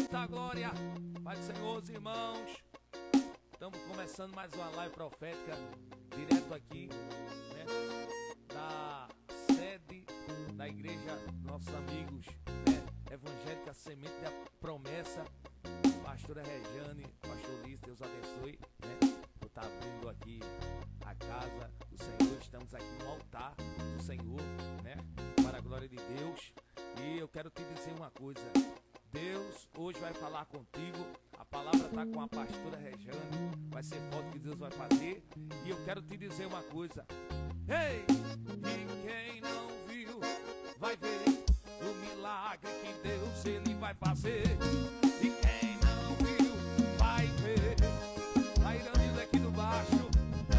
Eita glória, Pai do Senhor, os irmãos. Estamos começando mais uma live profética, direto aqui, né, da sede da igreja, nossos amigos, né, Evangélica Semente da Promessa. Pastora Rejane, pastor Liz, Deus abençoe, né, por estar abrindo aqui a casa do Senhor. Estamos aqui no altar do Senhor, né, para a glória de Deus. E eu quero te dizer uma coisa: Deus hoje vai falar contigo. A palavra está com a pastora Rejane. Vai ser forte que Deus vai fazer. E eu quero te dizer uma coisa: ei, e quem não viu vai ver o milagre que Deus ele vai fazer. E quem não viu vai ver. A Iranilda aqui do baixo.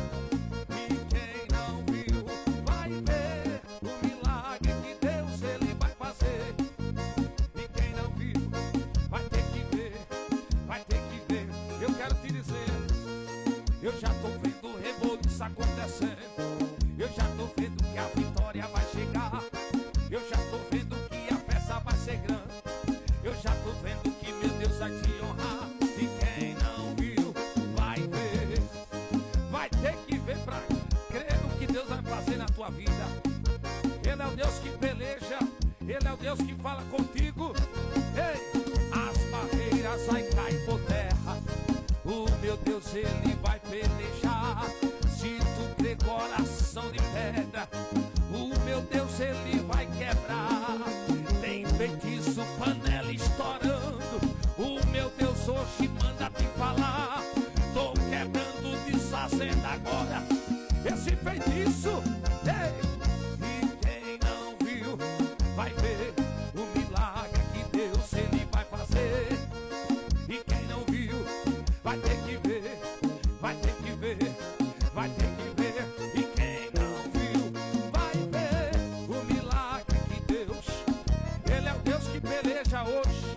E quem não viu vai ver o milagre que Deus ele vai fazer. E quem não viu vai ter que ver, vai ter que ver. Eu quero te dizer, eu já tô vendo o rebuliço acontecendo. Eu já tô vendo que a vitória vai chegar. Eu já tô vendo que a festa vai ser grande. Eu já tô vendo que meu Deus vai te honrar. E quem não viu vai ver, vai ter que ver pra crer no que Deus vai fazer na tua vida. Ele é o Deus que peleja, Ele é o Deus que fala contigo. Ei, as barreiras vai cair por terra. O meu Deus ele vai pelejar. Se tu crê, coração de pedra, o meu Deus ele vai quebrar. Tem feitiço, panela estourando. O meu Deus hoje manda te falar. Tô quebrando, desfazendo agora esse feitiço. Ei, e quem não viu vai ver o milagre que Deus ele vai fazer. E quem não viu vai ter que ver, vai ter que ver, vai ter que ver. E quem não viu vai ver o milagre que Deus, Ele é o Deus que peleja hoje.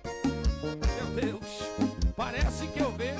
Meu Deus, parece que eu vejo.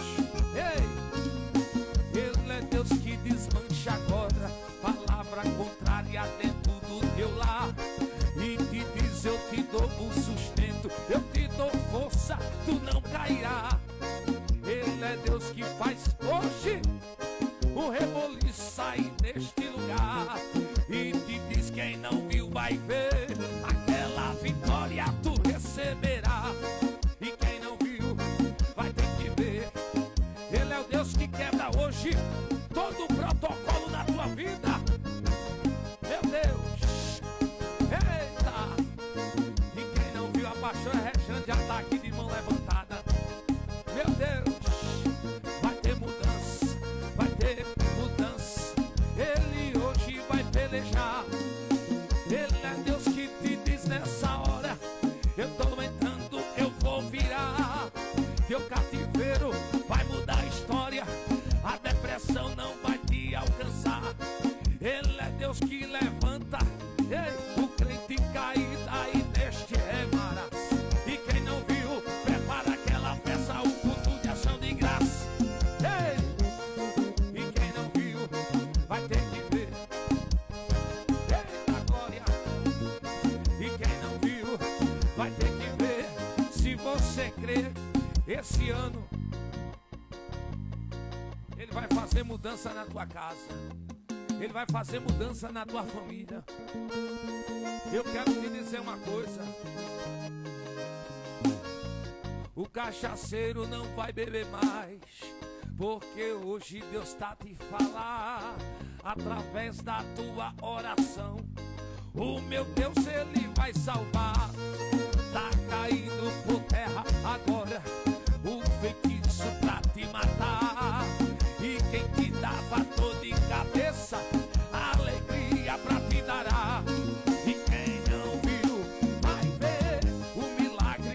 Ei, Ele é Deus que desmancha agora palavra contrária dentro do teu lar. E te diz, eu te dou o sustento, eu te dou força, tu não cairá. Ele é Deus que faz hoje o reboliço sair deste lugar. E te diz, quem não viu vai ver, aquela vitória tu receberá. E quem não viu vai ter que ver. Ele é o Deus que quebra hoje todo o protocolo na tua vida. Meu Deus, eita! E quem não viu, a pastora Rejane já está aqui de mão levantada. Meu Deus, vai ter mudança, vai ter mudança. Ele hoje vai pelejar. Ele é Deus que te diz nessa hora: eu tô entrando, eu vou virar. Teu cativeiro vai mudar a história. A depressão não vai te alcançar. Ele é Deus que levanta, ei, o crente caído aí neste embaraço. E quem não viu, prepara aquela festa, o culto de ação de graça. Ei, e quem não viu vai ter que ver. Eita glória. E quem não viu vai ter que ver. Se você crer, esse ano Ele vai fazer mudança na tua casa. Ele vai fazer mudança na tua família. Eu quero te dizer uma coisa: o cachaceiro não vai beber mais, porque hoje Deus está te falar através da tua oração. O meu Deus ele vai salvar. Tá caindo por terra agora o feitiço pra te matar. E quem te dava dor de cabeça, alegria pra te dará. E quem não viu vai ver o milagre,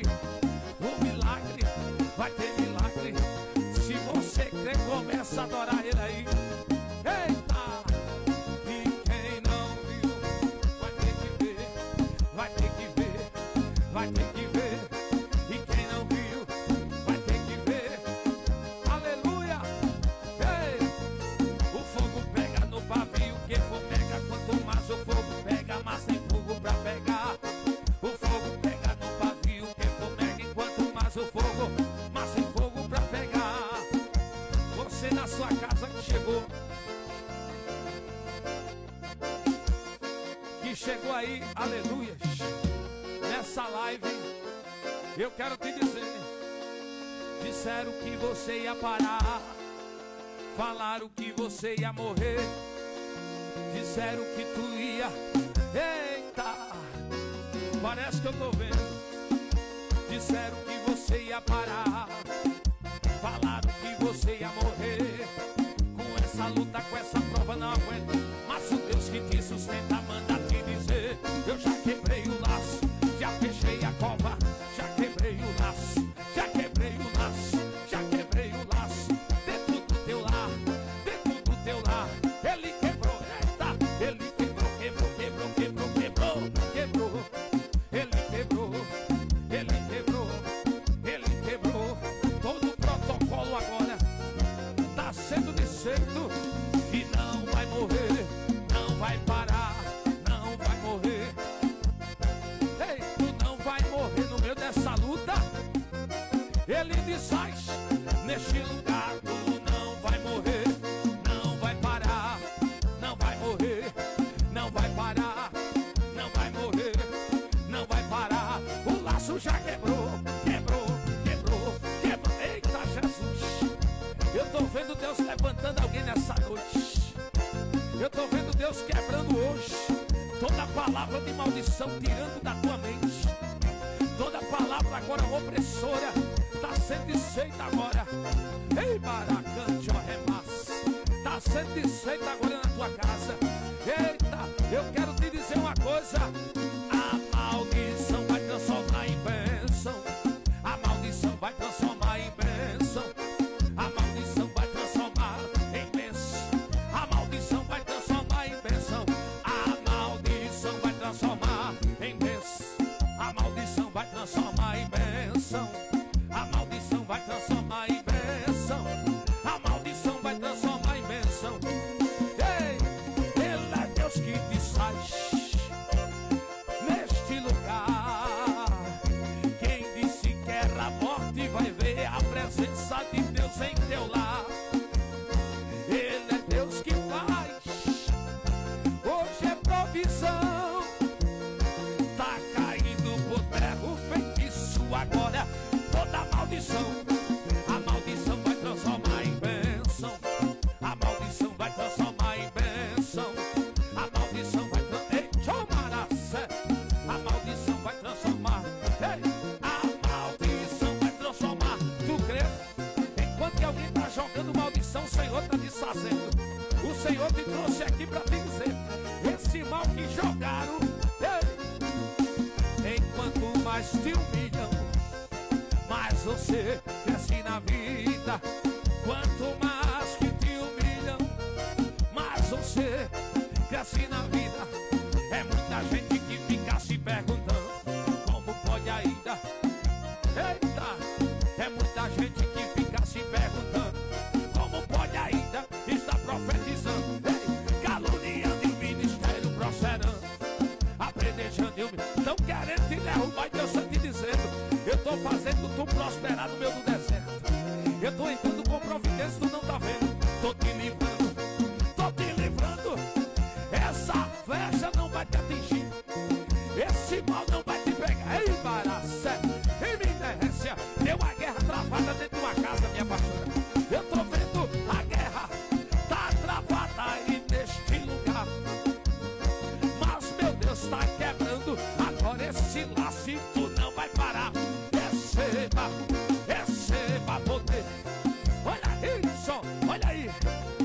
vai ter milagre. Se você crer, começa a adorar Ele aí. Eita! E quem não viu vai ter que ver, vai ter que ver, vai ter que ver. o fogo, mas tem fogo pra pegar. Você na sua casa que chegou aí, aleluia, nessa live, eu quero te dizer, disseram que você ia parar, falaram que você ia morrer, disseram que tu ia, eita, parece que eu tô vendo, disseram que você ia parar, falaram que você ia morrer, com essa luta, com essa prova não aguento, mas o Deus que te sustenta manda te dizer, eu já quebrei o laço, já fechei a cova, já quebrei o laço, já quebrei o laço, já quebrei o laço, dentro do teu lar, dentro do teu lar, ele quebrou, eita, ele quebrou, quebrou, quebrou, quebrou, quebrou, quebrou, ele quebrou, ele quebrou, ele quebrou, todo o protocolo agora tá sendo desfeito e não vai morrer, não vai parar, não vai morrer. Ei, tu não vai morrer no meio dessa luta. Ele diz, neste lugar tu não vai morrer, não vai parar, não vai morrer, não vai parar, não vai morrer, não vai parar. O laço já quebrou, quebrou, quebrou, quebrou. Eita Jesus, eu tô vendo Deus levantando alguém nessa noite. Eu tô vendo Deus quebrando hoje toda palavra de maldição, tirando da tua mente. Toda palavra agora opressora está sendo desfeita agora. Ei, baracante, ó, remas, está sendo desfeita agora na tua casa. Eita, eu quero te dizer uma coisa: a maldição vai transformar em bênção. A maldição vai transformar em bênção. A maldição vai transformar em bênção. A maldição vai transformar em bênção. A maldição vai transformar em bênção. A maldição vai transformar em bênção. A maldição vai transformar em bênção. A maldição vai transformar em bênção. Ei, ele é Deus que te faz neste lugar. Quem disse que era a morte vai ver a presença de Deus em teu lar. Ele é Deus que faz. Hoje é provisão. Tá caindo por terra o feitiço agora. Toda maldição, a maldição vai transformar em bênção. A maldição vai transformar em bênção. A maldição vai transformar. A maldição vai transformar. Ei, a maldição vai transformar. Tu crê? Enquanto que alguém está jogando maldição, o Senhor está desfazendo. O Senhor te trouxe aqui para te dizer: esse mal que jogaram, ei, enquanto mais te humilham, mais você cresce na vida. Quanto mais que te humilham, mais você cresce na vida. É muita gente que fica se perguntando como pode ainda. Eita, é muita gente que fica se perguntando como pode ainda estar profetizando. Ei, caluniando e o ministério prosperando, apredejando e estão querendo te derrubar. E Deus está te dizendo: eu estou fazendo tu prosperar no meio do deserto. Eu estou entrando com providência, tu não está vendo. Estou te livrando, estou te livrando. Essa flecha não vai te atingir, esse mal não vai te pegar. Ei, Baracé, em minha inércia, deu a guerra travada dentro de uma casa, minha pastora. Eu estou vendo a guerra tá travada aí neste lugar. Mas meu Deus está quebrando agora esse laço e tu não vai parar. Receba, receba poder. Olha aí, só, olha aí.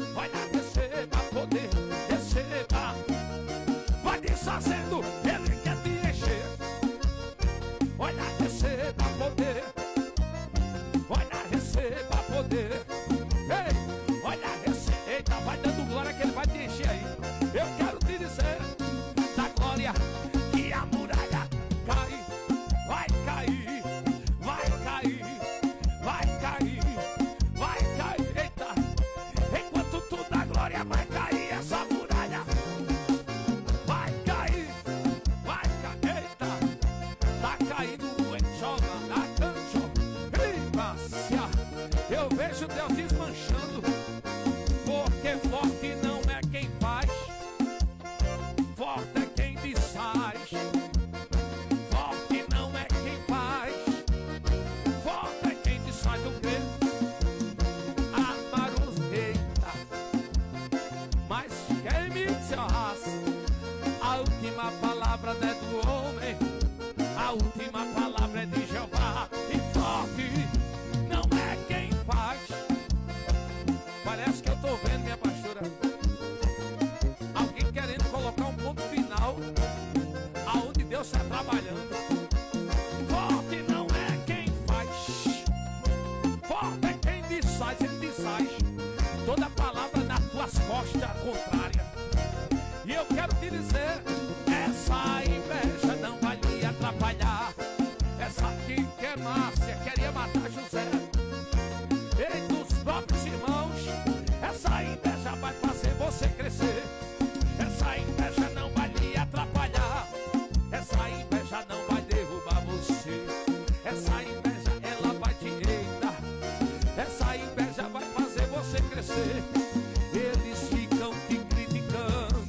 toda palavra nas tuas costas contrária. E eu quero te dizer, essa inveja não vai lhe atrapalhar. Essa aqui que é Márcia, queria matar José. Ei, dos próprios irmãos, essa inveja vai fazer você crescer. Essa inveja não vai lhe atrapalhar. Essa inveja não vai derrubar você. Essa inveja, ela vai te reinar. Essa inveja vai fazer você crescer. Eles ficam te criticando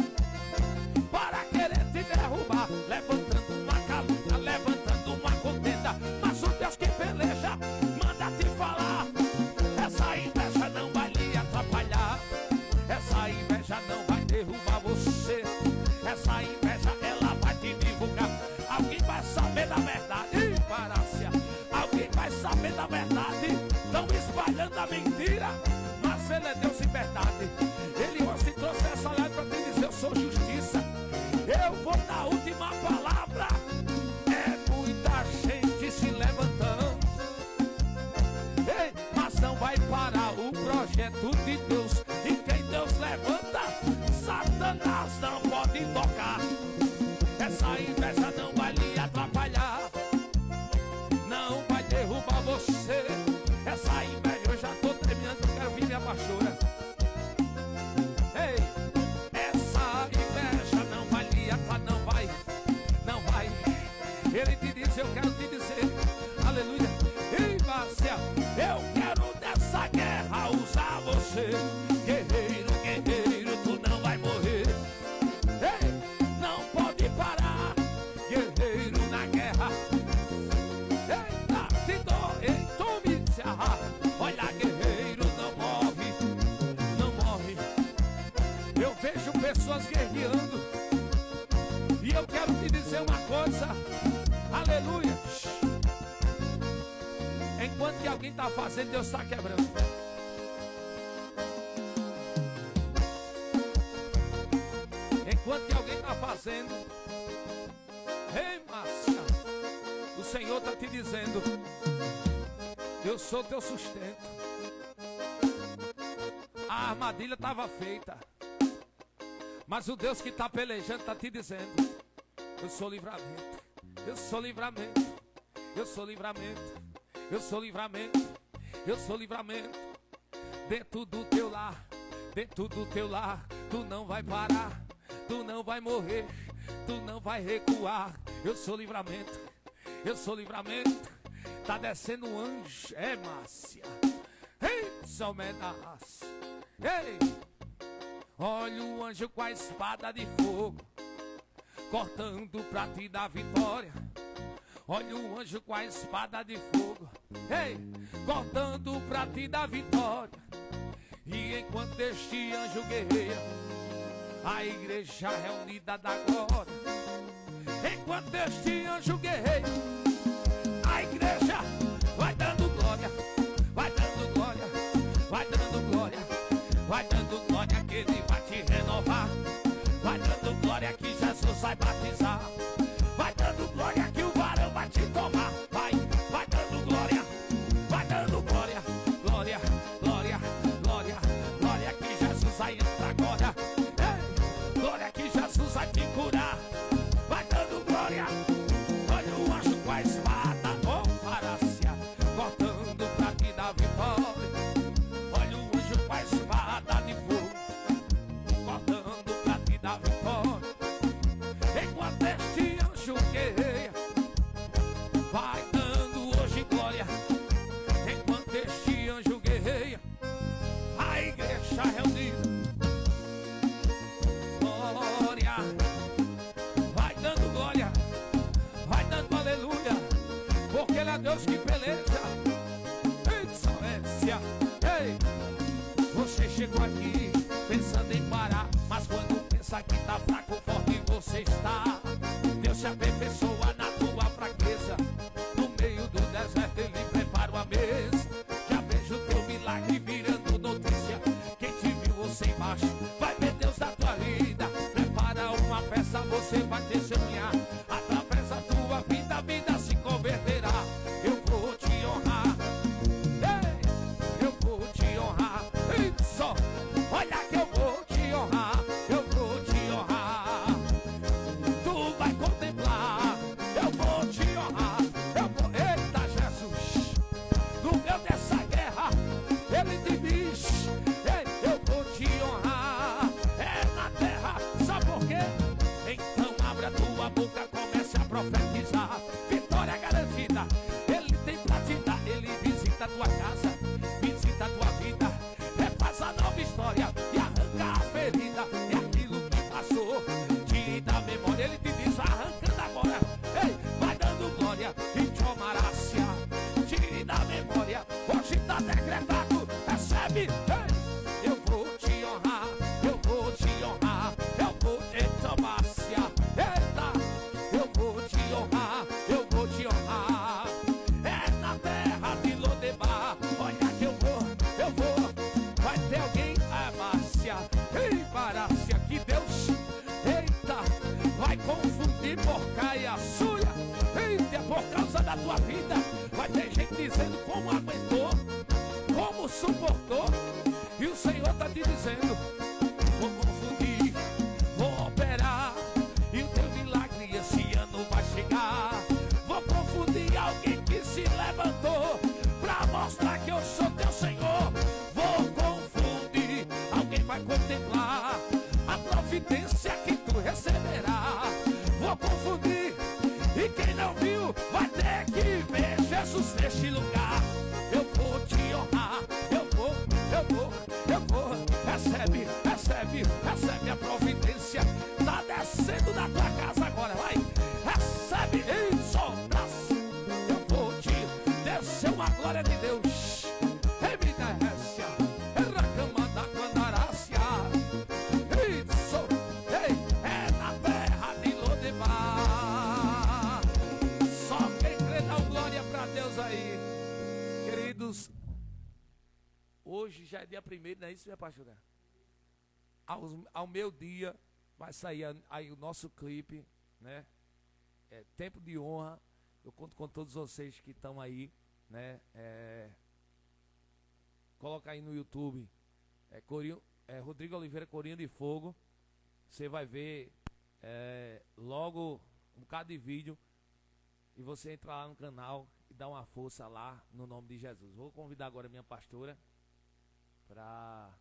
para querer te derrubar, levantando uma calúnia, levantando uma contenda. Mas o Deus que peleja manda te falar. Essa inveja não vai lhe atrapalhar. Essa inveja não vai derrubar você. Essa inveja, ela vai te divulgar. Alguém vai saber da verdade, Parácia. Alguém vai saber da verdade. Estão espalhando a mentira, mas ele é Deus em verdade. Ele hoje trouxe essa live para te dizer: eu sou justiça. Eu vou dar a última palavra. É muita gente se levantando. Ei, mas não vai parar o projeto de Deus. E quem Deus levanta, Satanás não pode tocar. Essa inveja não vai lhe atrapalhar. Não vai derrubar você. Essa inveja, eu já estou terminando, eu quero vir minha pastora. Ei, essa inveja não vai lhe atrapalhar. Não vai. Ele te diz, eu quero te dizer, aleluia. Ei, Márcia, eu quero nessa guerra usar você. Guerreiro, guerreiro, tu não vai morrer. Ei, não pode parar. Guerreiro na guerra. Eita, te dou, ei, tome, se arra. Olha, guerreiro não morre, não morre. Eu vejo pessoas guerreando. E eu quero te dizer uma coisa, aleluia. Enquanto que alguém está fazendo, Deus está quebrando. Enquanto que alguém está fazendo, ei, Márcia, o Senhor está te dizendo: eu sou teu sustento. A armadilha estava feita, mas o Deus que está pelejando está te dizendo: eu sou livramento, eu sou livramento, eu sou livramento, eu sou livramento, eu sou livramento. Dentro do teu lar, dentro do teu lar, tu não vai parar, tu não vai morrer, tu não vai recuar. Eu sou livramento, eu sou livramento. Tá descendo um anjo, é, Márcia. Ei, Salmenas. Ei, olha o anjo com a espada de fogo, cortando pra te dar vitória. Olha o anjo com a espada de fogo, ei, cortando pra te dar vitória. E enquanto este anjo guerreia, a igreja reunida da glória. Enquanto este anjo guerreia, a igreja vai dando glória, vai dando glória, vai dando glória, vai dando glória que ele vai te renovar. Vai dando glória que Jesus vai batizar. Vai dando glória que o varão vai te tomar. Vai dando glória, vai dando glória, glória, glória, glória, glória que Jesus vai entrar agora. Ei, glória que Jesus vai te curar. Vai dando glória. Olha o anjo com a espada, oh, Parácia, cortando pra te dar vitória. Olha o anjo com a espada de fogo, cortando pra te dar vitória. Enquanto este anjo guerreia, vai dando hoje glória. Enquanto este anjo guerreia, a igreja reunida, glória, vai dando glória, vai dando aleluia, porque ele é Deus que peleja. Ei, excelência, ei, você chegou aqui pensando em parar, mas quando pensa que tá fraco, forte você está. Deus se aperfeiçoa na tua fraqueza. No meio do deserto ele prepara uma mesa. Já vejo teu milagre virando notícia. Quem te viu você embaixo vai ver Deus da tua vida. Prepara uma festa, você vai testemunhar. Através da tua vida, a vida se converterá. Eu vou te honrar, ei, eu vou te honrar. Ei, dizendo como aguentou, como suportou. E o Senhor está te dizendo: vou confundir, vou operar, e o teu milagre esse ano vai chegar. Vou confundir alguém que se levantou para mostrar que eu sou teu Senhor. Vou confundir, alguém vai contemplar a providência que tu receberá. Vou confundir, e quem não viu vai ter que ver Jesus neste lugar. Eu vou te honrar, eu vou. Recebe, recebe, recebe a providência. Tá descendo da tua casa agora, vai. Recebe em sobras. Eu vou te descer uma glória de Deus. Eminência, cama da candarácia. Isso, ei, é na terra de Lodebar. Só quem crê dá glória pra Deus aí. Queridos, hoje já é dia 1º, não é isso, minha pastora? Ao meio-dia vai sair aí o nosso clipe, né? Tempo de honra. Eu conto com todos vocês que estão aí, né? Coloca aí no YouTube, Rodrigo Oliveira, Corinho de Fogo. Você vai ver logo um bocado de vídeo. E você entra lá no canal e dá uma força lá, no nome de Jesus. Vou convidar agora a minha pastora para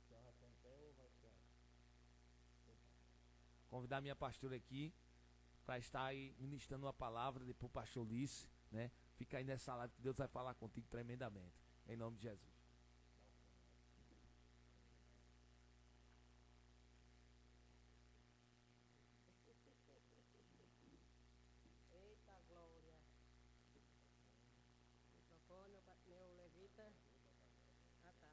convidar a minha pastora aqui para estar aí ministrando uma palavra depois o pastor Ulisses, né? Fica aí nessa live que Deus vai falar contigo tremendamente, em nome de Jesus. Eita glória. Microfone, meu levita. Ah, tá.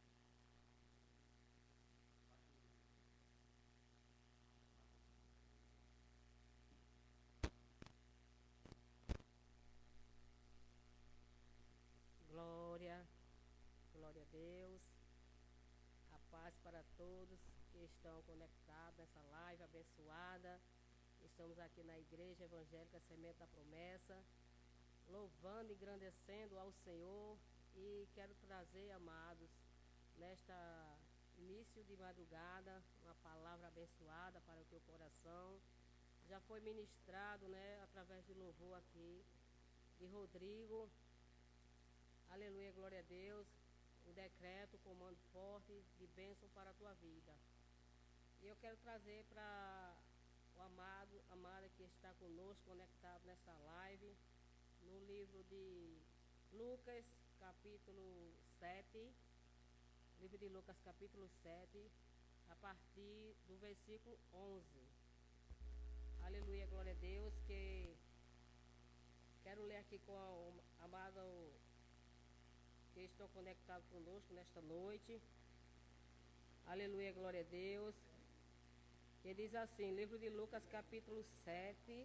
Glória, glória a Deus, a paz para todos que estão conectados nessa live abençoada. Estamos aqui na Igreja Evangélica Semente da Promessa, louvando e engrandecendo ao Senhor. E quero trazer, amados, nesta início de madrugada, uma palavra abençoada para o teu coração. Já foi ministrado, né, através de louvor aqui, de Rodrigo. Aleluia, glória a Deus. O decreto, o comando forte de bênção para a tua vida. E eu quero trazer para o amada que está conosco, conectado nessa live, no livro de Lucas, capítulo 7. Livro de Lucas, capítulo 7, a partir do versículo 11. Aleluia, glória a Deus. Que quero ler aqui com o amado que estão conectados conosco nesta noite. Aleluia, glória a Deus. Que diz assim, livro de Lucas, capítulo 7,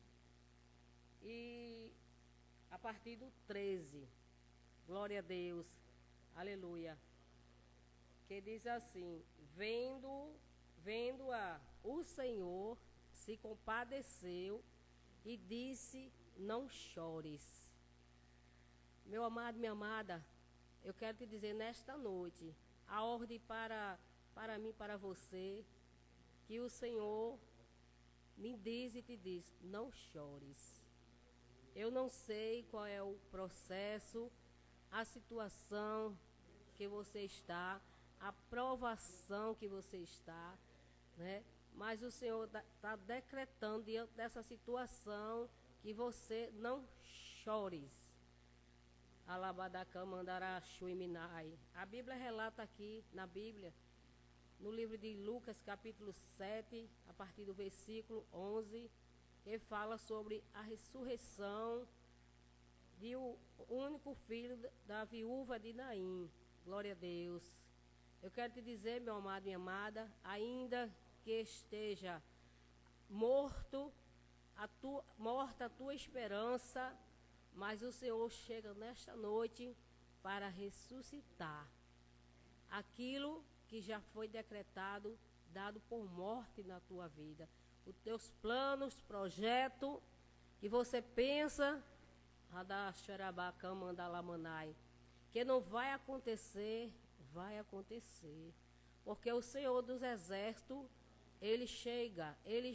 e a partir do 13. Glória a Deus. Aleluia. Que diz assim: vendo-a, o Senhor se compadeceu e disse: não chores. Meu amado, minha amada, eu quero te dizer nesta noite, a ordem para mim, para você, que o Senhor me diz e te diz: não chores. Eu não sei qual é o processo, a situação que você está, a provação que você está, né? Mas o Senhor está decretando diante dessa situação que você não chores. Alabadacamandarashuiminai. A Bíblia relata aqui, na Bíblia, no livro de Lucas, capítulo 7, a partir do versículo 11, que fala sobre a ressurreição de o único filho da viúva de Naim. Glória a Deus. Eu quero te dizer, meu amado, minha amada, ainda que esteja morta a tua esperança, mas o Senhor chega nesta noite para ressuscitar aquilo que já foi decretado, dado por morte na tua vida. Os teus planos, projetos que você pensa Que não vai acontecer, vai acontecer. Porque o Senhor dos Exércitos, Ele chega e Ele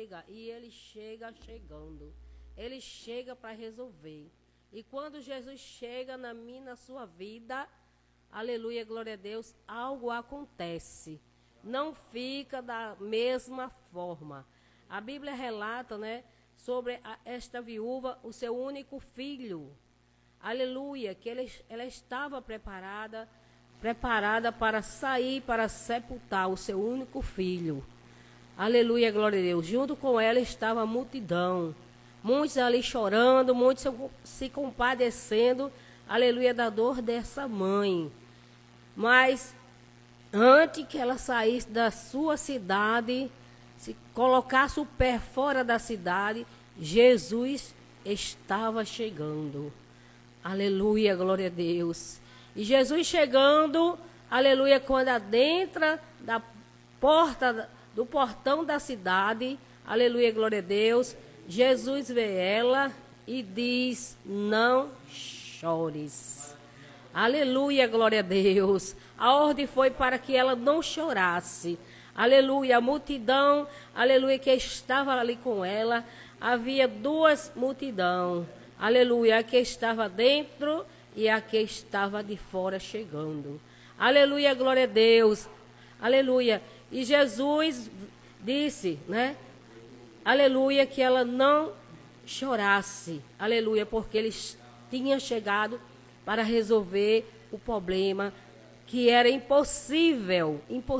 chega chegando. Ele chega para resolver. E quando Jesus chega na minha, na sua vida, aleluia, glória a Deus, algo acontece. Não fica da mesma forma. A Bíblia relata, né, sobre esta viúva, o seu único filho. Aleluia, que ela estava preparada para sair, para sepultar o seu único filho. Aleluia, glória a Deus. Junto com ela estava a multidão. Muitos ali chorando, muitos se compadecendo, aleluia, da dor dessa mãe. Mas, antes que ela saísse da sua cidade, se colocasse o pé fora da cidade, Jesus estava chegando. Aleluia, glória a Deus. E Jesus chegando, aleluia, quando adentra da porta, do portão da cidade, aleluia, glória a Deus, Jesus vê ela e diz, não chores. Aleluia, glória a Deus. A ordem foi para que ela não chorasse. Aleluia, a multidão, aleluia, que estava ali com ela, havia duas multidões. Aleluia, a que estava dentro e a que estava de fora chegando. Aleluia, glória a Deus. Aleluia. E Jesus disse, né? Aleluia, que ela não chorasse. Aleluia, porque ele tinha chegado para resolver o problema que era impossível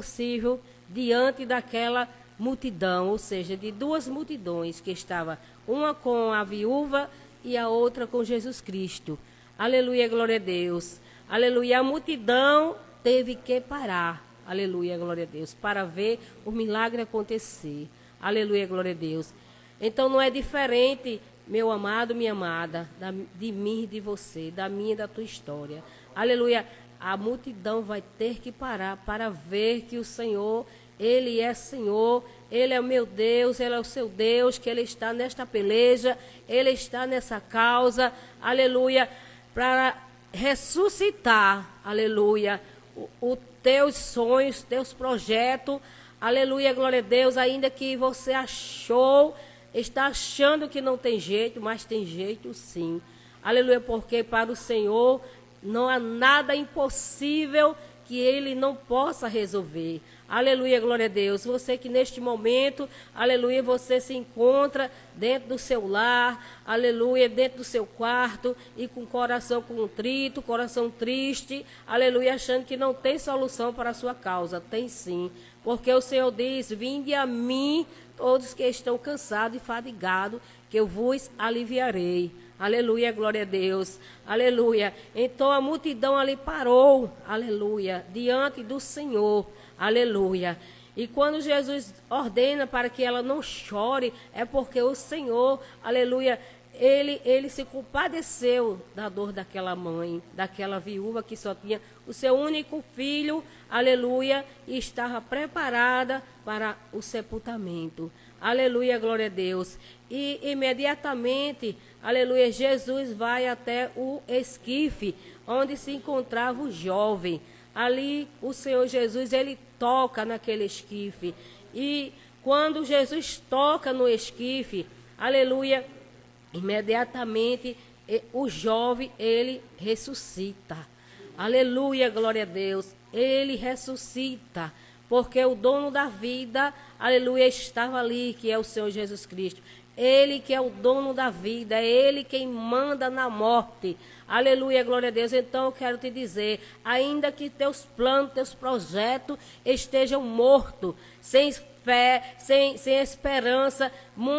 diante daquela multidão, ou seja, de duas multidões que estava uma com a viúva e a outra com Jesus Cristo. Aleluia, glória a Deus. Aleluia, a multidão teve que parar. Aleluia, glória a Deus, para ver o milagre acontecer. Aleluia, glória a Deus. Então não é diferente, meu amado, minha amada, de mim e de você, da minha e da tua história. Aleluia, a multidão vai ter que parar para ver que o Senhor, Ele é Senhor, Ele é o meu Deus, Ele é o seu Deus, que Ele está nesta peleja, Ele está nessa causa, aleluia, para ressuscitar, aleluia, os teus sonhos, teus projetos, aleluia, glória a Deus, ainda que você está achando que não tem jeito, mas tem jeito sim, aleluia, porque para o Senhor não há nada impossível que Ele não possa resolver. Aleluia, glória a Deus. Você que neste momento, aleluia, você se encontra dentro do seu lar, aleluia, dentro do seu quarto e com o coração contrito, coração triste, aleluia, achando que não tem solução para a sua causa. Tem sim, porque o Senhor diz, vinde a mim todos que estão cansados e fadigados, que eu vos aliviarei. Aleluia, glória a Deus, aleluia. Então a multidão ali parou, aleluia, diante do Senhor, aleluia. E quando Jesus ordena para que ela não chore, é porque o Senhor, aleluia, ele se compadeceu da dor daquela mãe, daquela viúva que só tinha o seu único filho, aleluia, e estava preparada para o sepultamento. Aleluia, glória a Deus. E imediatamente, aleluia, Jesus vai até o esquife, onde se encontrava o jovem. Ali o Senhor Jesus, ele toca naquele esquife. E quando Jesus toca no esquife, aleluia, imediatamente o jovem, ele ressuscita. Aleluia, glória a Deus. Ele ressuscita, porque o dono da vida, aleluia, estava ali, que é o Senhor Jesus Cristo. Ele que é o dono da vida, é Ele quem manda na morte. Aleluia, glória a Deus. Então eu quero te dizer, ainda que teus planos, teus projetos estejam mortos, sem fé, sem esperança,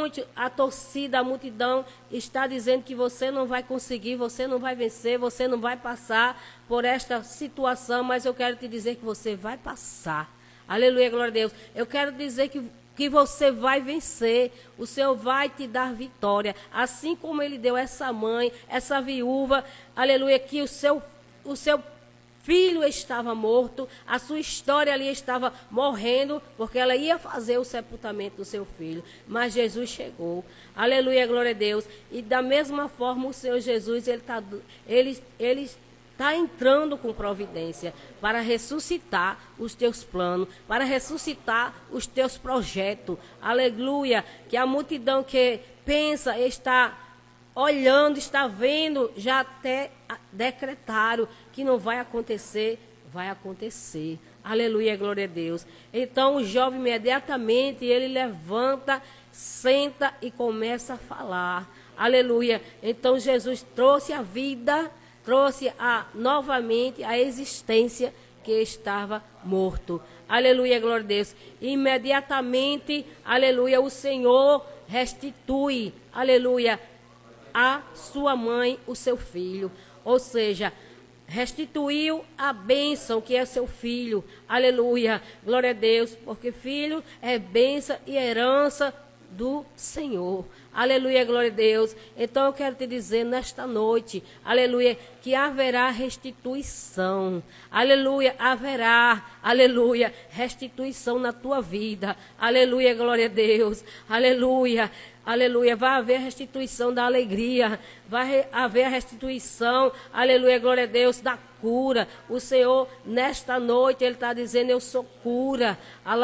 a torcida, a multidão está dizendo que você não vai conseguir, você não vai vencer, você não vai passar por esta situação, mas eu quero te dizer que você vai passar. Aleluia, glória a Deus. Eu quero dizer que você vai vencer, o Senhor vai te dar vitória, assim como Ele deu essa mãe, essa viúva, aleluia, que o seu filho estava morto, a sua história ali estava morrendo, porque ela ia fazer o sepultamento do seu filho. Mas Jesus chegou. Aleluia, glória a Deus. E da mesma forma o Senhor Jesus, ele está entrando com providência para ressuscitar os teus planos, para ressuscitar os teus projetos. Aleluia, que a multidão que pensa, está olhando, está vendo, já até decretaram que não vai acontecer, vai acontecer. Aleluia, glória a Deus. Então o jovem imediatamente, ele levanta, senta e começa a falar. Aleluia. Então Jesus trouxe a vida, trouxe novamente a existência que estava morto. Aleluia, glória a Deus. Imediatamente, aleluia, o Senhor restitui, aleluia, a sua mãe, o seu filho. Ou seja, restituiu a bênção que é seu filho. Aleluia, glória a Deus, porque filho é bênção e herança do Senhor. Aleluia, glória a Deus. Então eu quero te dizer nesta noite, aleluia, que haverá restituição. Aleluia, haverá, aleluia, restituição na tua vida. Aleluia, glória a Deus. Aleluia. Aleluia, vai haver restituição da alegria, vai haver restituição, aleluia, glória a Deus, da cura. O Senhor, nesta noite, Ele está dizendo, eu sou cura,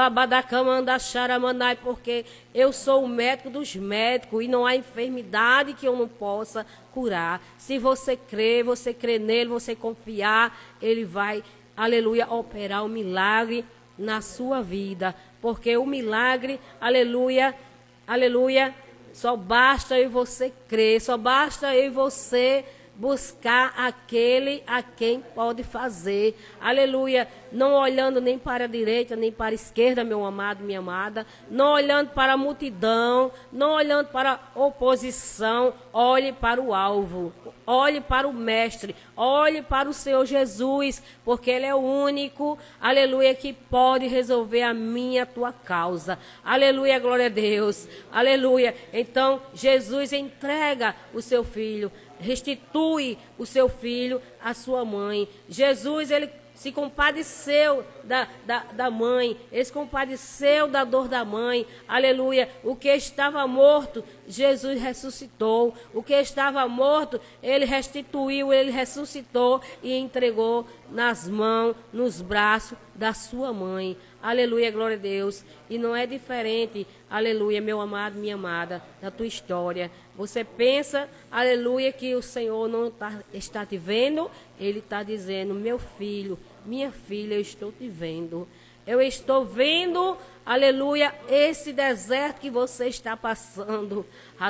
alabadacamandaxaramanai, porque eu sou o médico dos médicos e não há enfermidade que eu não possa curar. Se você crê nele, você confiar, Ele vai, aleluia, operar o milagre na sua vida, porque o milagre, aleluia, aleluia, só basta eu e você crer, só basta eu e você buscar aquele a quem pode fazer. Aleluia. Não olhando nem para a direita, nem para a esquerda, meu amado, minha amada. Não olhando para a multidão, não olhando para a oposição. Olhe para o alvo. Olhe para o Mestre, olhe para o Senhor Jesus, porque Ele é o único, aleluia, que pode resolver a minha, a tua causa. Aleluia, glória a Deus, aleluia. Então, Jesus entrega o seu filho, restitui o seu filho à sua mãe. Jesus, Ele se compadeceu da mãe, ele se compadeceu da dor da mãe, aleluia. O que estava morto, Jesus ressuscitou. O que estava morto, ele restituiu, ele ressuscitou e entregou nas mãos, nos braços da sua mãe. Aleluia, glória a Deus. E não é diferente, aleluia, meu amado, minha amada, da tua história. Você pensa, aleluia, que o Senhor não está te vendo? Ele está dizendo, meu filho, minha filha, eu estou te vendo. Eu estou vendo, aleluia, esse deserto que você está passando.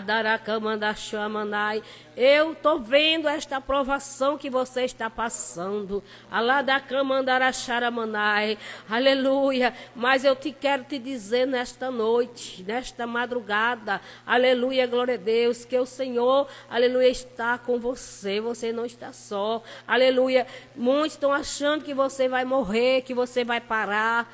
Adarakamandaxamanai. Eu estou vendo esta provação que você está passando. Aladakamandaracharamanai. Aleluia. Mas eu quero te dizer nesta noite, nesta madrugada, aleluia, glória a Deus, que o Senhor, aleluia, está com você. Você não está só. Aleluia. Muitos estão achando que você vai morrer, que você vai parar.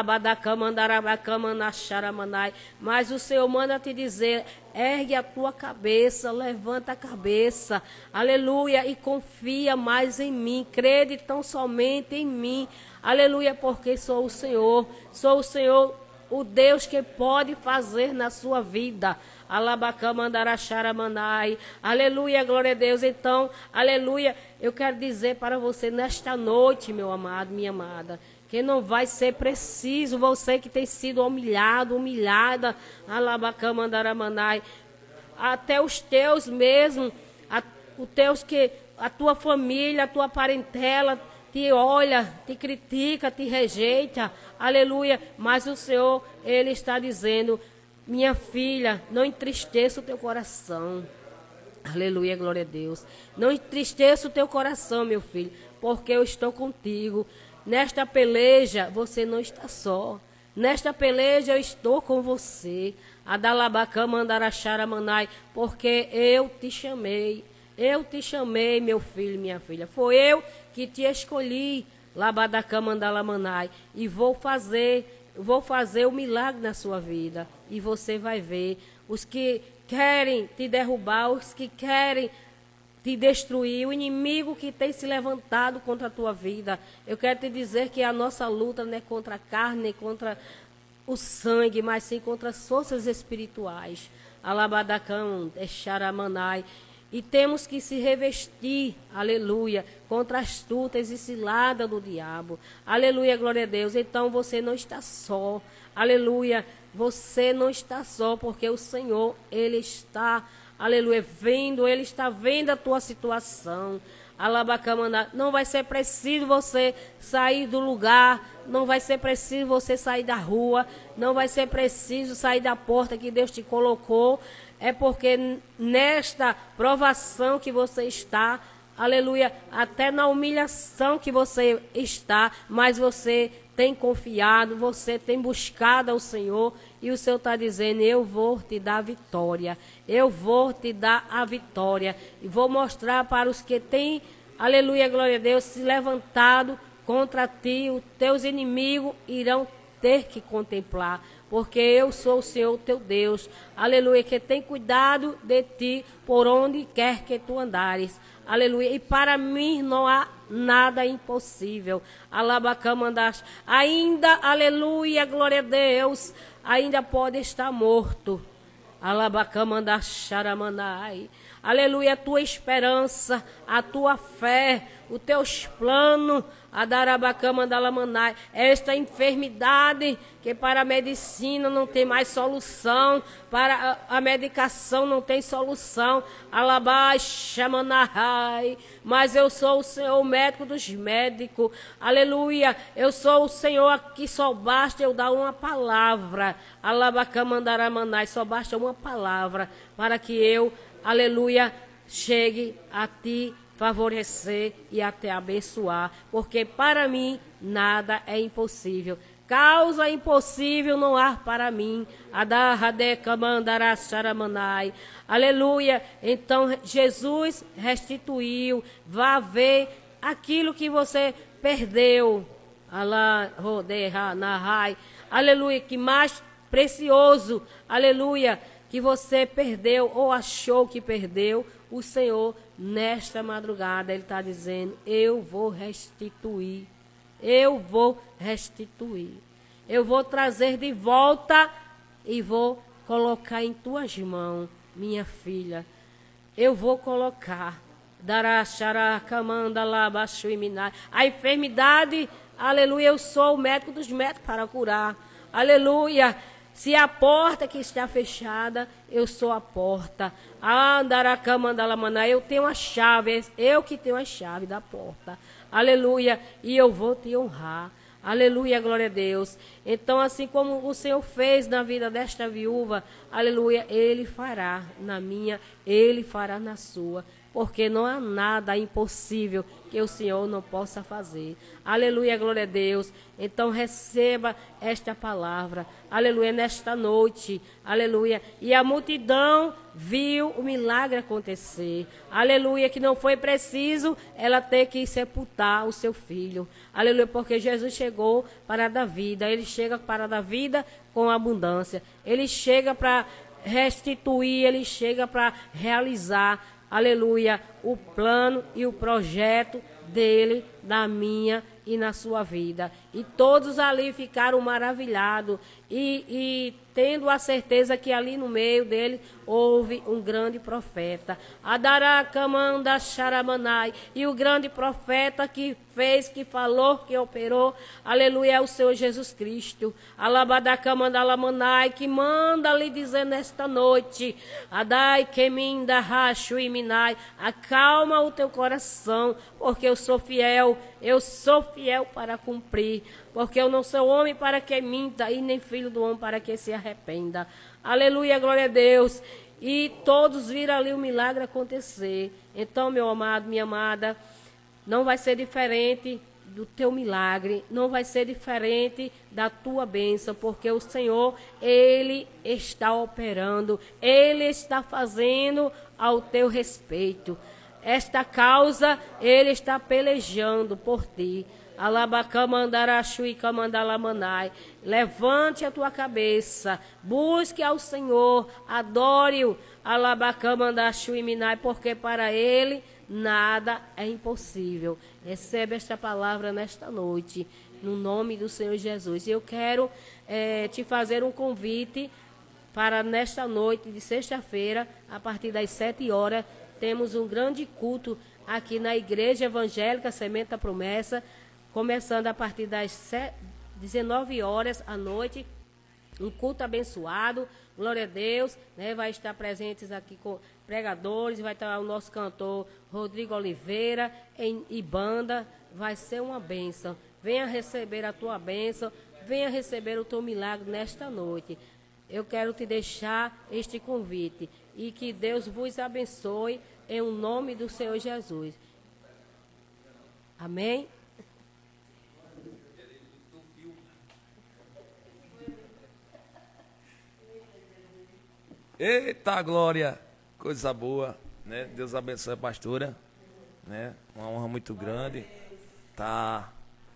Mas o Senhor manda te dizer, ergue a tua cabeça, levanta a cabeça, aleluia, e confia mais em mim, crede tão somente em mim, aleluia, porque sou o Senhor, o Deus que pode fazer na sua vida. Alabacamandaracharamanai. Aleluia, glória a Deus. Então, aleluia, eu quero dizer para você nesta noite, meu amado, minha amada, que não vai ser preciso, você que tem sido humilhado, humilhada, alabacamandaраmanai, até os teus mesmo, os teus que a tua família, a tua parentela te olha, te critica, te rejeita, aleluia, mas o Senhor, Ele está dizendo, minha filha, não entristeça o teu coração. Aleluia, glória a Deus. Não entristeça o teu coração, meu filho, porque eu estou contigo. Nesta peleja, você não está só. Nesta peleja, eu estou com você. Adalabacamandaracharamanai, porque eu te chamei. Eu te chamei, meu filho, minha filha. Foi eu que te escolhi. Labadacamandalamanai. E vou fazer o milagre na sua vida. E você vai ver. Os que querem te derrubar, os que querem te destruir, o inimigo que tem se levantado contra a tua vida. Eu quero te dizer que a nossa luta não é contra a carne, nem contra o sangue, mas sim contra as forças espirituais. Alabadacão, Exaramanai. E temos que se revestir, aleluia, contra as astutas e ciladas do diabo. Aleluia, glória a Deus. Então você não está só. Aleluia, você não está só, porque o Senhor, Ele está, aleluia, vendo, Ele está vendo a tua situação. Alabacamana, não vai ser preciso você sair do lugar, não vai ser preciso você sair da rua, não vai ser preciso sair da porta que Deus te colocou. É porque nesta provação que você está, aleluia, até na humilhação que você está, mas você tem confiado, você tem buscado ao Senhor, e o Senhor está dizendo, eu vou te dar vitória, eu vou te dar a vitória, e vou mostrar para os que têm, aleluia, glória a Deus, se levantado contra ti, os teus inimigos irão ter que contemplar, porque eu sou o Senhor teu Deus, aleluia, que tem cuidado de ti por onde quer que tu andares, aleluia, e para mim não há nada impossível, alabacamandash, ainda, aleluia, glória a Deus, ainda pode estar morto, alabacamandash, charamanai, aleluia, a tua esperança, a tua fé, os teus planos, Adarabacamandalamanai, esta enfermidade que para a medicina não tem mais solução, para a medicação não tem solução, Alabaxamanahai, mas eu sou o Senhor, o médico dos médicos, aleluia, eu sou o Senhor que só basta eu dar uma palavra, Alabacamandaramanai, só basta uma palavra para que eu, aleluia, chegue a ti, favorecer e até abençoar, porque para mim nada é impossível. Causa impossível não há para mim. Aleluia. Então Jesus restituiu. Vá ver aquilo que você perdeu. Aleluia. Que mais precioso. Aleluia. Que você perdeu ou achou que perdeu. O Senhor, nesta madrugada, Ele está dizendo, eu vou restituir, eu vou restituir, eu vou trazer de volta e vou colocar em tuas mãos, minha filha, eu vou colocar, a enfermidade, aleluia, eu sou o médico dos médicos para curar, aleluia. Se a porta que está fechada, eu sou a porta. Eu tenho a chave, eu que tenho a chave da porta. Aleluia. E eu vou te honrar. Aleluia, glória a Deus. Então, assim como o Senhor fez na vida desta viúva, aleluia, Ele fará na minha, Ele fará na sua. Porque não há nada impossível que o Senhor não possa fazer. Aleluia, glória a Deus. Então receba esta palavra. Aleluia, nesta noite. Aleluia. E a multidão viu o milagre acontecer. Aleluia, que não foi preciso ela ter que sepultar o seu filho. Aleluia, porque Jesus chegou para dar vida. Ele chega para dar vida com abundância. Ele chega para restituir, ele chega para realizar, aleluia, o plano e o projeto dele, na minha e na sua vida. E todos ali ficaram maravilhados e tendo a certeza que ali no meio dele houve um grande profeta. Adaracamanda Charamanai. E o grande profeta que fez, que falou, que operou, aleluia, é o Senhor Jesus Cristo. Alabadacamanda Lamanai, que manda lhe dizer nesta noite, Adai Keminda Rachu e Minai, acalma o teu coração, porque eu sou fiel para cumprir, porque eu não sou homem para que minta, e nem filho do homem para que se arrependa. Aleluia, glória a Deus. E todos viram ali o milagre acontecer. Então, meu amado, minha amada, não vai ser diferente do teu milagre, não vai ser diferente da tua bênção, porque o Senhor, Ele está operando, Ele está fazendo ao teu respeito. Esta causa, Ele está pelejando por ti. Levante a tua cabeça, busque ao Senhor, adore-o, porque para Ele nada é impossível. Recebe esta palavra nesta noite, no nome do Senhor Jesus. Eu quero te fazer um convite para nesta noite de sexta-feira, a partir das 7 horas, temos um grande culto aqui na Igreja Evangélica Semente da Promessa, começando a partir das 19 horas à noite, um culto abençoado, glória a Deus, né? Vai estar presentes aqui com pregadores, vai estar o nosso cantor Rodrigo Oliveira e banda, vai ser uma bênção. Venha receber a tua bênção, venha receber o teu milagre nesta noite. Eu quero te deixar este convite e que Deus vos abençoe em o nome do Senhor Jesus. Amém? Eita glória, coisa boa, né? Deus abençoe a pastora, né? Uma honra muito grande tá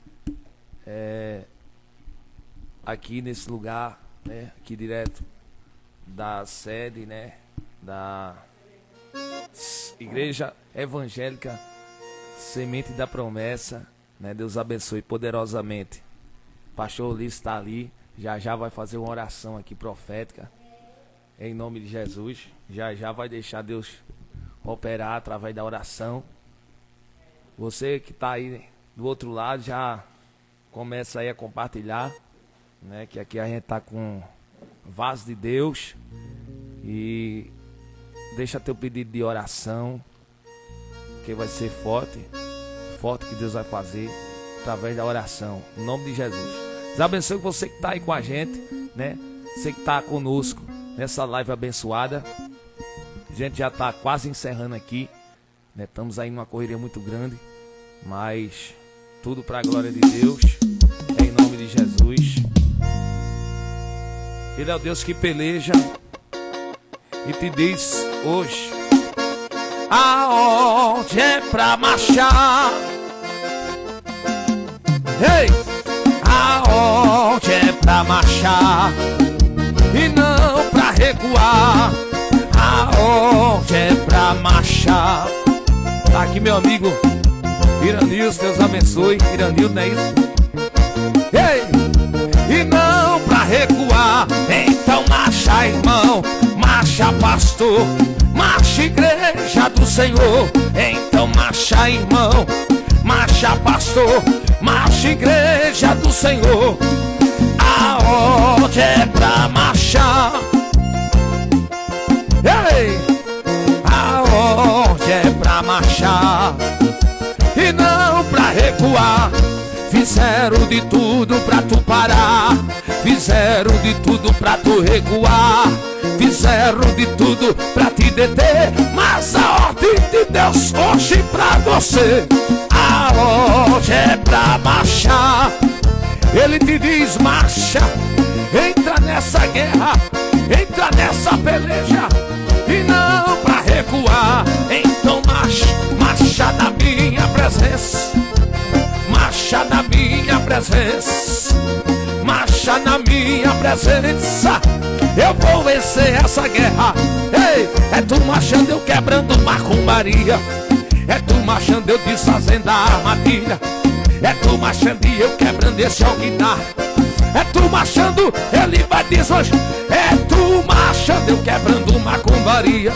aqui nesse lugar, né? Aqui direto da sede, né? Da Igreja Evangélica Semente da Promessa, né? Deus abençoe poderosamente. Pastor Ulisses está ali, já vai fazer uma oração aqui profética. Em nome de Jesus, já vai deixar Deus operar através da oração. Você que está aí do outro lado, já começa aí a compartilhar, né? Que aqui a gente está com vaso de Deus. E deixa teu pedido de oração, que vai ser forte que Deus vai fazer através da oração. Em nome de Jesus. Deus abençoe você que está aí com a gente, né? Você que está conosco nessa live abençoada. A gente já está quase encerrando aqui, né? Estamos aí numa correria muito grande, mas tudo para a glória de Deus, em nome de Jesus. Ele é o Deus que peleja e te diz hoje: aonde é pra marchar? Ei! Aonde é pra marchar e não pra recuar? Aonde é pra marchar? Tá aqui meu amigo Iranilson, Deus abençoe. Iranilson, não é isso? Ei! E não pra recuar. Então marcha, irmão, marcha, pastor, marcha, igreja do Senhor. Então marcha, irmão, marcha, pastor, marcha, igreja do Senhor. Aonde é pra marchar? Ei! Aonde é pra marchar e não pra recuar? Fizeram de tudo pra tu parar, fizeram de tudo pra tu recuar, fizeram de tudo pra te deter, mas a ordem de Deus hoje pra você: aonde é pra marchar? Ele te diz: marcha, entra nessa guerra, entra nessa peleja e não pra recuar. Então marcha, marcha na minha presença, marcha na minha presença, marcha na minha presença. Eu vou vencer essa guerra. Ei, é tu marchando, eu quebrando macumbaria. É tu marchando, eu desfazendo a armadilha. É tu marchando e eu quebrando esse alquitar. É tu marchando, ele vai dizer hoje: é tu marchando, eu quebrando macumbaria.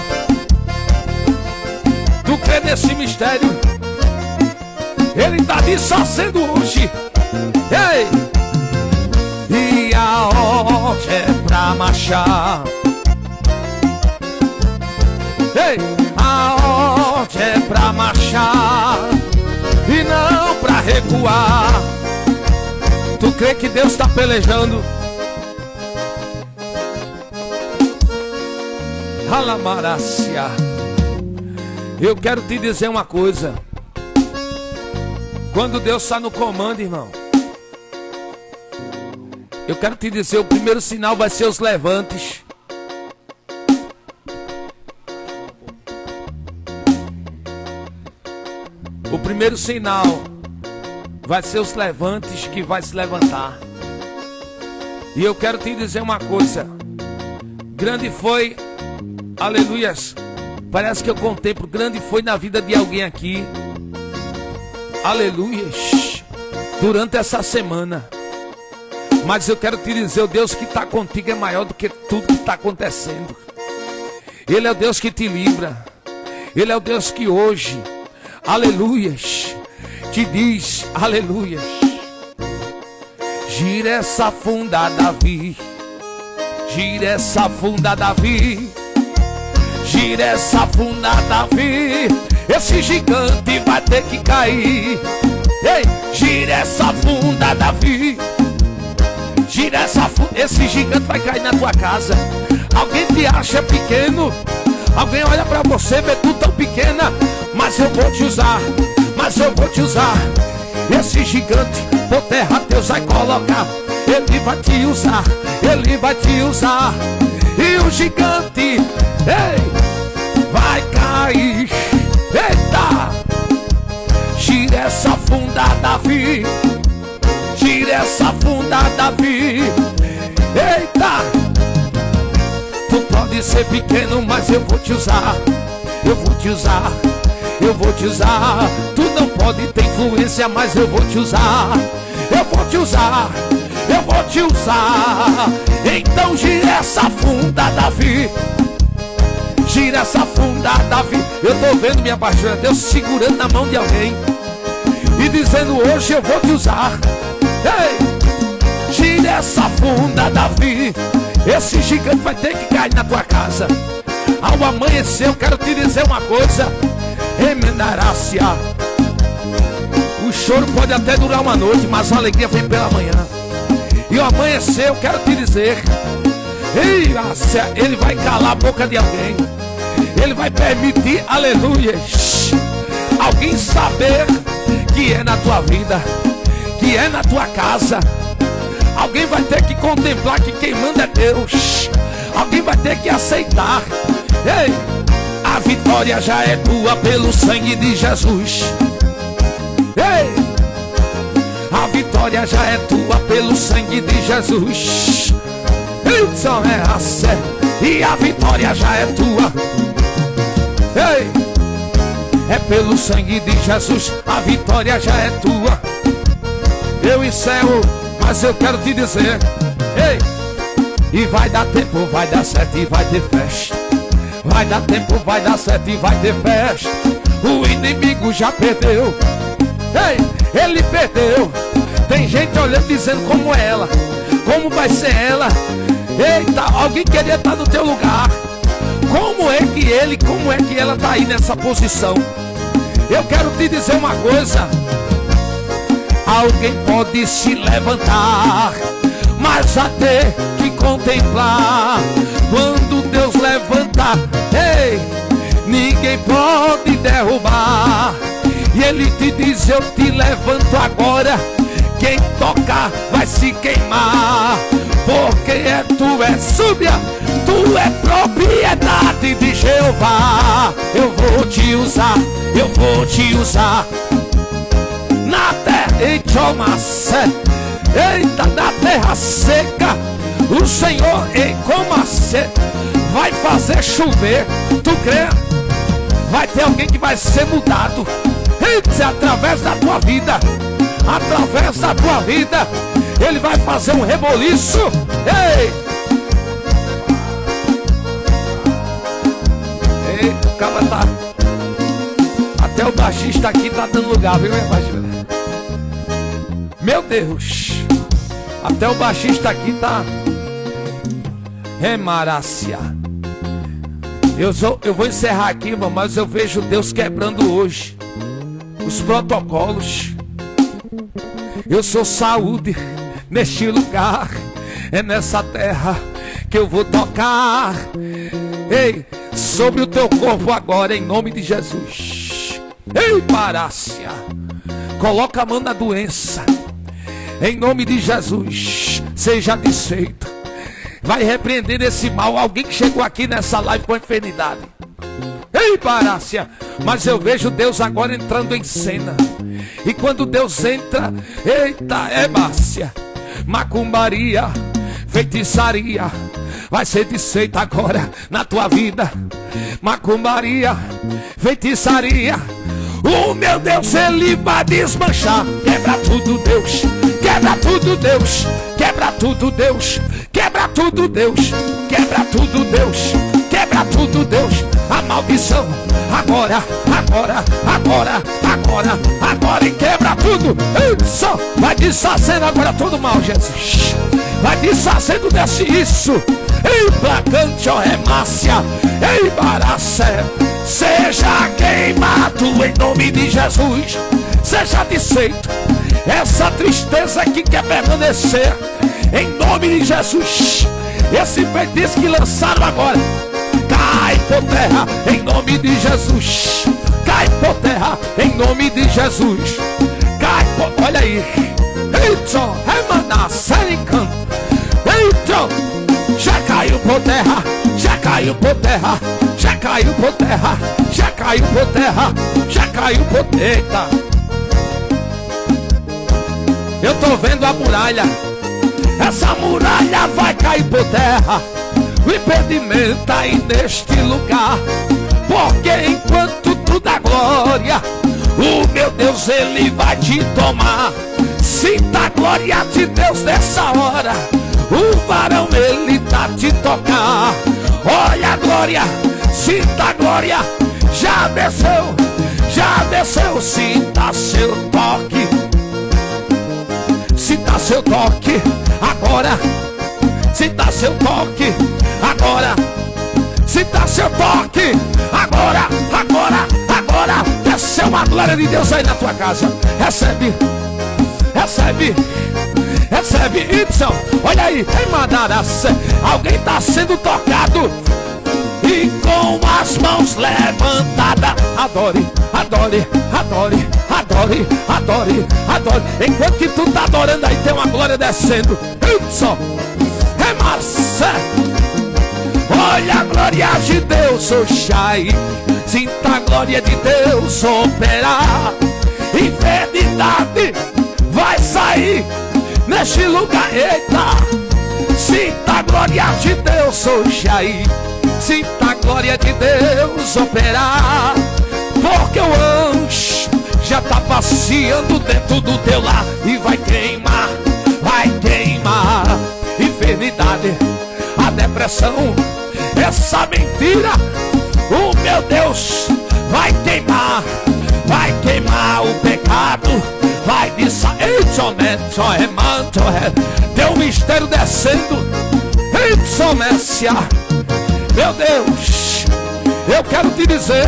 Tu crê nesse mistério? Ele tá desfazendo hoje. Ei! E aonde é pra marchar? Ei! Aonde é pra marchar e não pra recuar? Tu crê que Deus tá pelejando? Alamarácia. Eu quero te dizer uma coisa: quando Deus está no comando, irmão, eu quero te dizer, o primeiro sinal vai ser os levantes. O primeiro sinal vai ser os levantes que vai se levantar. E eu quero te dizer uma coisa: grande foi, aleluias, Parece que eu contemplo grande foi na vida de alguém aqui. Aleluia. Durante essa semana. Mas eu quero te dizer, o Deus que está contigo é maior do que tudo que está acontecendo. Ele é o Deus que te livra. Ele é o Deus que hoje, aleluias, te diz, aleluias. Gira essa funda, Davi. Gira essa funda, Davi. Gira essa funda, Davi. Esse gigante vai ter que cair. Ei, gira essa funda, Davi. Gira essa funda. Esse gigante vai cair na tua casa. Alguém te acha pequeno. Alguém olha pra você, vê tu tão pequena. Mas eu vou te usar. Mas eu vou te usar. Esse gigante por terra Deus vai colocar. Ele vai te usar. Ele vai te usar. E o gigante, ei, vai cair. Eita! Gira essa funda, Davi. Gira essa funda, Davi. Eita! Tu pode ser pequeno, mas eu vou te usar. Eu vou te usar. Eu vou te usar. Tu não pode ter influência, mas eu vou te usar. Eu vou te usar. Eu vou te usar. Então gira essa funda, Davi. Gira essa funda, Davi. Eu tô vendo, minha pastora, Deus segurando na mão de alguém e dizendo, hoje eu vou te usar. Ei, gira essa funda, Davi. Esse gigante vai ter que cair na tua casa. Ao amanhecer eu quero te dizer uma coisa. Emendarácia. O choro pode até durar uma noite, mas a alegria vem pela manhã. E ao amanhecer eu quero te dizer, ei, ele vai calar a boca de alguém. Ele vai permitir, aleluia, alguém saber que é na tua vida, que é na tua casa. Alguém vai ter que contemplar que quem manda é Deus. Alguém vai ter que aceitar. Ei, a vitória já é tua pelo sangue de Jesus. Ei, a vitória já é tua pelo sangue de Jesus. E a vitória já é tua. Ei, é pelo sangue de Jesus. A vitória já é tua. Eu encerro, mas eu quero te dizer, ei, e vai dar tempo, vai dar certo e vai ter festa. Vai dar tempo, vai dar certo e vai ter festa. O inimigo já perdeu. Ei, ele perdeu. Tem gente olhando dizendo como é ela, como vai ser ela. Eita, alguém queria estar no teu lugar. Como é que ela está aí nessa posição? Eu quero te dizer uma coisa. Alguém pode se levantar, mas a ter que contemplar. Quando Deus levantar, ei, ninguém pode derrubar. E Ele te diz, eu te levanto agora. Quem tocar vai se queimar. Porque tu és súbia, tu é propriedade de Jeová. Eu vou te usar, eu vou te usar. Na terra, eita, na terra seca, o Senhor, vai fazer chover. Tu crê? Vai ter alguém que vai ser mudado. Eita, através da tua vida. Através da tua vida, Ele vai fazer um reboliço. Ei! Eita, o cara tá. Até o baixista aqui tá dando lugar, viu, minha baixista? Meu Deus! Até o baixista aqui tá. Remarácia. Eu vou encerrar aqui, irmão, mas eu vejo Deus quebrando hoje os protocolos. Eu sou saúde neste lugar. É nessa terra que eu vou tocar. Ei, sobre o teu corpo agora, em nome de Jesus. Ei, parácia. Coloca a mão na doença. Em nome de Jesus. Seja desfeito. Vai repreender esse mal. Alguém que chegou aqui nessa live com enfermidade. Ei, parácia. Mas eu vejo Deus agora entrando em cena. E quando Deus entra, eita, é Márcia, macumbaria, feitiçaria, vai ser desfeita agora na tua vida. Macumbaria, feitiçaria, o meu Deus, ele vai desmanchar. Quebra tudo, Deus, quebra tudo, Deus, quebra tudo, Deus, quebra tudo, Deus, quebra tudo, Deus, quebra tudo, Deus. A maldição, agora, agora, agora, agora, agora, e quebra tudo. Isso, vai desfazendo agora todo mal, Jesus. Vai desfazendo desse isso. Ei, placante, ó, remácia, ei, baracé, seja queimado em nome de Jesus. Seja desfeito essa tristeza que quer permanecer em nome de Jesus. Esse feitiço que lançaram agora, cai por terra em nome de Jesus. Cai por terra em nome de Jesus. Cai por... Olha aí. Eita, remana, sem canto. Eita, já caiu por terra. Já caiu por terra. Já caiu por terra. Já caiu por terra. Já caiu por terra. Eita. Eu tô vendo a muralha. Essa muralha vai cair por terra. O impedimento aí neste lugar, porque enquanto tu dá glória, o meu Deus, ele vai te tomar. Sinta a glória de Deus nessa hora. O varão, ele tá te tocar. Olha a glória, sinta a glória. Já desceu, já desceu. Sinta seu toque, sinta seu toque agora. Sinta seu toque agora. Sinta seu toque agora, agora, agora. Desceu a glória de Deus aí na tua casa. Recebe, recebe, recebe. Então, olha aí, em Madaracé, alguém está sendo tocado e com as mãos levantadas. Adore, adore, adore, adore, adore, adore. Enquanto que tu tá adorando aí, tem uma glória descendo. Então, é Marcé. Olha a glória de Deus, Oxai. Sinta a glória de Deus operar. Enfermidade vai sair neste lugar. Eita, sinta a glória de Deus, Oxai. Sinta a glória de Deus operar, porque o anjo já tá passeando dentro do teu lar e vai queimar, vai queimar. Enfermidade, a depressão, essa mentira, o meu Deus vai queimar o pecado, vai descer. Tem um mistério descendo. Meu Deus, eu quero te dizer,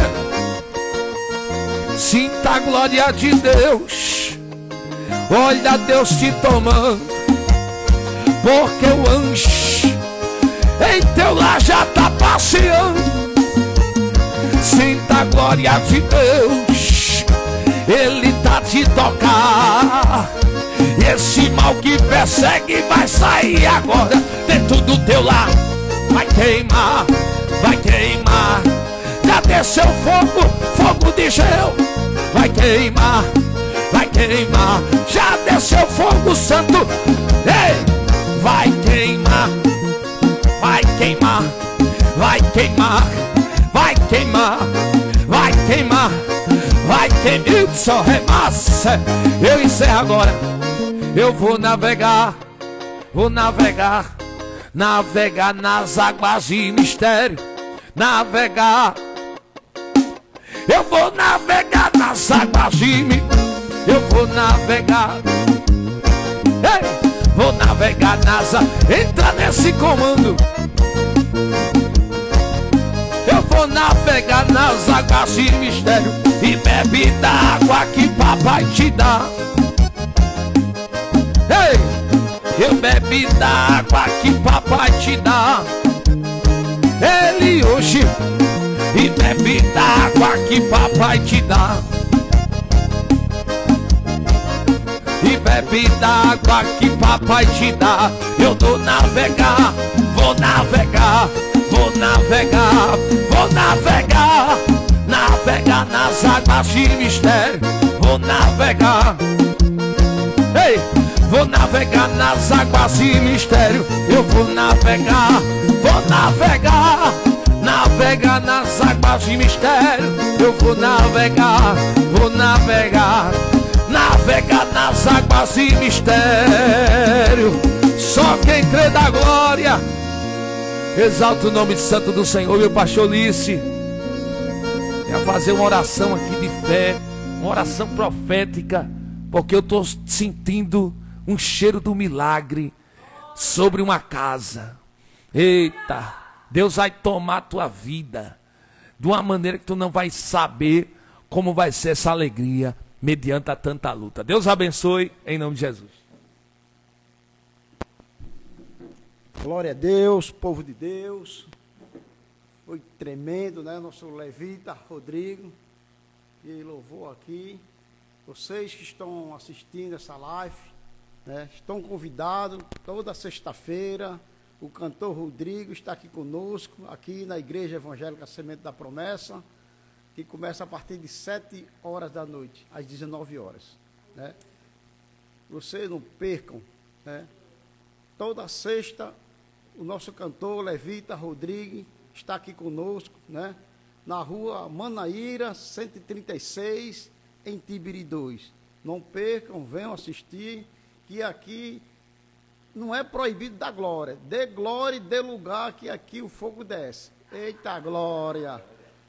sinta a glória de Deus. Olha Deus te tomando, porque o anjo em teu lar já tá passeando. Sinta a glória de Deus, ele tá te tocar. E esse mal que persegue vai sair agora dentro do teu lar. Vai queimar, vai queimar. Já desceu fogo, fogo de gel. Vai queimar, vai queimar. Já desceu fogo santo. Ei, vai queimar, vai queimar, vai queimar, vai queimar, vai queimar, vai queimar. Só remassa. Eu encerro agora. Eu vou navegar, vou navegar, navegar nas águas de mistério. Navegar, eu vou navegar nas águas de mim. Eu vou navegar, ei, vou navegar nas águas. Entra nesse comando. Eu vou navegar nas águas de mistério e bebe da água que papai te dá. Ei, eu bebi da água que papai te dá. Ele hoje e bebe da água que papai te dá. E bebe da água que papai te dá. Eu vou navegar, vou navegar, vou navegar, vou navegar, navegar nas águas de mistério. Vou navegar, ei, vou navegar nas águas de mistério. Eu vou navegar, navegar nas águas de mistério. Eu vou navegar, navegar nas águas de mistério. Só quem crê da glória exalta o nome santo do Senhor. Meu pastor Ulisses quer fazer uma oração aqui de fé, uma oração profética, porque eu estou sentindo um cheiro do milagre sobre uma casa. Eita, Deus vai tomar a tua vida de uma maneira que tu não vai saber como vai ser essa alegria mediante a tanta luta. Deus abençoe em nome de Jesus. Glória a Deus, povo de Deus. Foi tremendo, né? Nosso levita Rodrigo, que louvou aqui. Vocês que estão assistindo essa live, né, estão convidados toda sexta-feira. O cantor Rodrigo está aqui conosco, aqui na Igreja Evangélica Semente da Promessa, que começa a partir de 7 horas da noite, às 19 horas. Né? Vocês não percam, né? Toda sexta, o nosso cantor Levita Rodrigo está aqui conosco, né? Na rua Manaíra, 136, em Tibiri 2. Não percam, venham assistir, que aqui não é proibido dar glória. Dê glória e dê lugar, que aqui o fogo desce. Eita glória!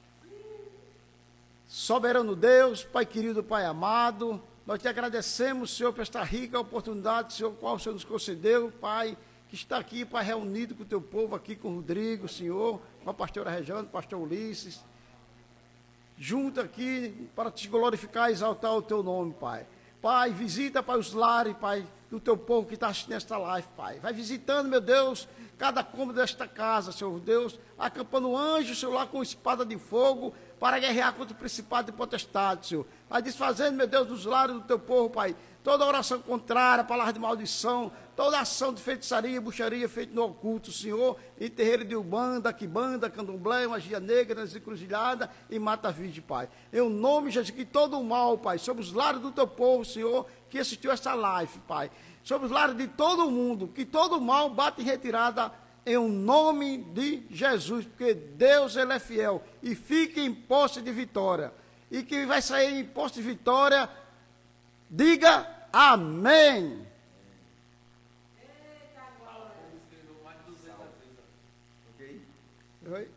Soberano Deus, Pai querido, Pai amado, nós te agradecemos, Senhor, por esta rica oportunidade, Senhor, qual o Senhor nos concedeu, Pai, que está aqui, Pai, reunido com o teu povo, aqui com o Rodrigo, Senhor, com a pastora Rejane, o pastor Ulisses, junto aqui para te glorificar e exaltar o teu nome, Pai. Pai, visita, Pai, os lares, Pai, do teu povo que está assistindo esta live, Pai. Vai visitando, meu Deus, cada cômodo desta casa, Senhor Deus, acampando anjos, Senhor, lá com espada de fogo, para guerrear contra o principado e potestade, Senhor. Vai desfazendo, meu Deus, dos lares do teu povo, Pai, toda oração contrária, palavra de maldição, toda ação de feitiçaria, bruxaria feita no oculto, Senhor, em terreiro de Ubanda, Quibanda, Candomblé, magia negra, nas encruzilhadas e mata-virgem, Pai. Em nome de Jesus, que todo o mal, Pai, sobre os lares do teu povo, Senhor, que assistiu essa live, Pai, sobre os lares de todo o mundo, que todo o mal bate em retirada, em nome de Jesus, porque Deus, Ele é fiel, e fique em posse de vitória, e que vai sair em posse de vitória, diga amém. Oi?